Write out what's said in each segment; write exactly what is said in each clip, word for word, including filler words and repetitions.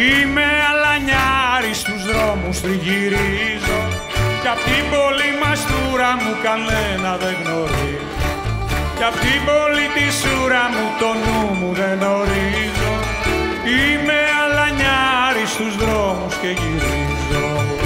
Είμαι αλανιάρης, στους δρόμους τριγυρίζω κι απ' την πόλη μαστούρα μου κανένα δεν γνωρίζω κι απ' την πόλη τη σούρα μου το νου μου δεν ορίζω. Είμαι αλανιάρης, στους δρόμους και γυρίζω.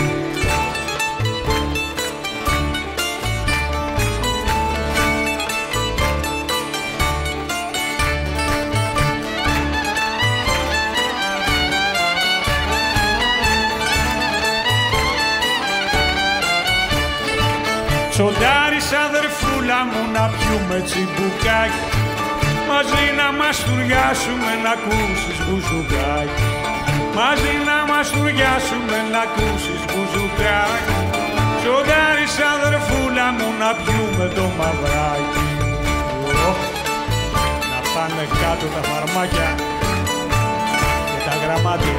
Τσοντάρεις αδερφούλα μου να πιούμε τσιμπουκάκι, μαζί να μαστουριάσουμε να ακούσεις μπουζουκάκι, μαζί να μαστουριάσουμε να ακούσεις μπουζουκάκι. Τσοντάρεις αδερφούλα μου να πιούμε το μαυράκι. Να πάνε κάτω τα φαρμάκια και τα γραμμάτια.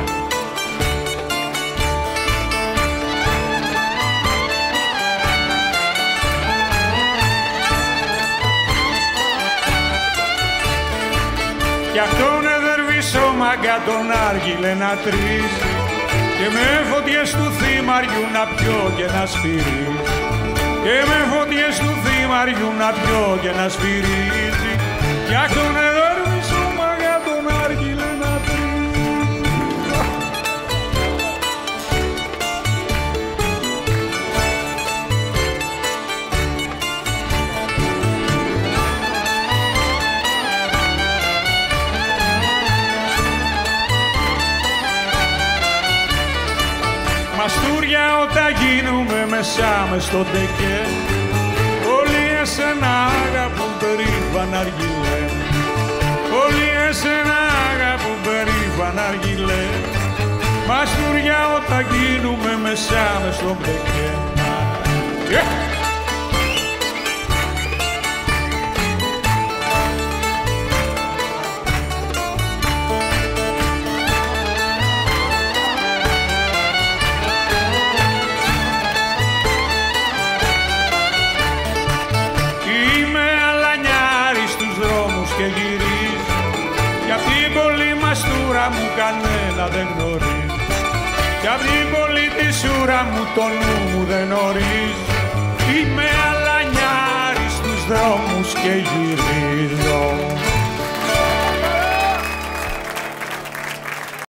Κι αυτόν εδερβίσω μάγκα τον άργυλε να τρίζει και με φωτιές του θύμαριου να πιω και να σφυρίζει και με φωτιές του θύμαριου να πιω και να σφυρίζει. Κι αυτόν εδερβίσω μάγκα τον άργυλε να τρίζει. Μαστούρια όταν γίνουμε μέσα μες στο τεκέ, όλοι εσένα αγαπούν περήφανα αργυλέ, όλοι εσένα αγαπούν περήφανα αργυλέ. Μαστούρια όταν γίνουμε μέσα μες στο τεκέ. Yeah! Και γυρίζω κι απ' την πόλη μαστούρα μου κανένα δεν γνωρίζει κι απ' την πόλη τη σούρα μου το νου μου δεν ορίζει. Είμαι αλανιάρης, στους δρόμους και γυρίζω.